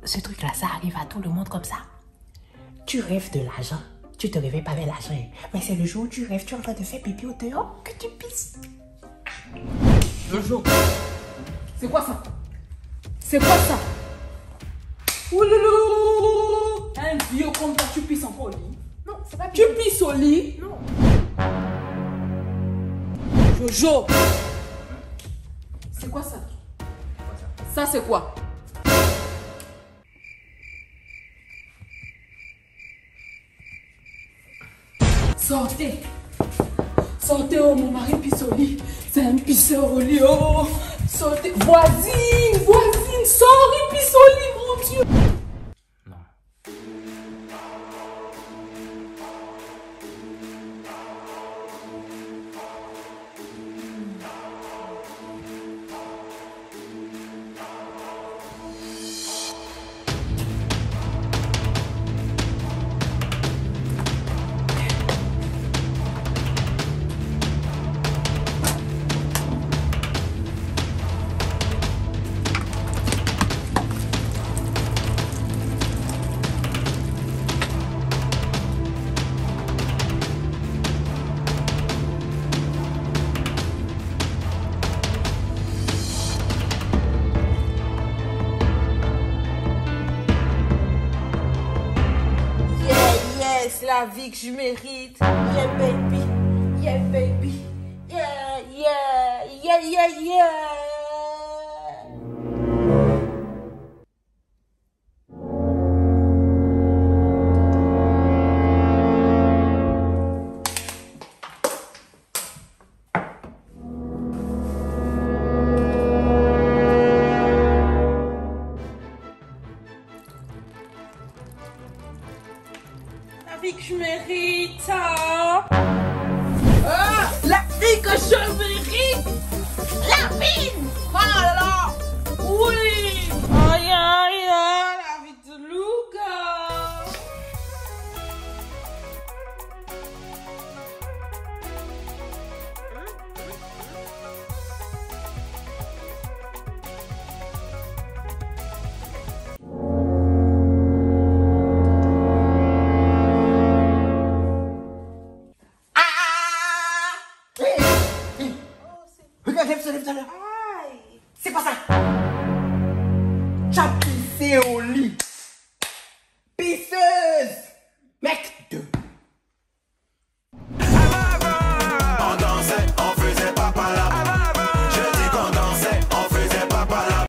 ce truc-là, ça arrive à tout le monde comme ça. Tu rêves de l'argent. Tu te réveilles pas avec l'argent. Mais c'est le jour où tu rêves, tu es en train de faire pipi au dehors, que tu pisses. Jojo, c'est quoi ça? C'est quoi ça? Ouloulou! Un vieux comme toi, tu pisses encore au lit? Non, c'est pas Tu pisses au lit? Non. Jojo! C'est quoi ça? Ça c'est quoi? Sortez! Sortez, oh mon mari pisse au lit. C'est un pisseur au lit, oh! Sortez! Voisine! Voisine! Sors, il pisse au lit, mon Dieu! Non. Yes, la vie que je mérite. Yeah, baby. Yeah, baby. Yeah, yeah, yeah, yeah, yeah. La vie que je mérite. Ah, la vie que je mérite. La vie. Oh là là. Oui. Aïe, aïe, aïe. La vie de Luca. Regarde, lève-toi là. Aïe. C'est pas ça. Tu as pissé au lit.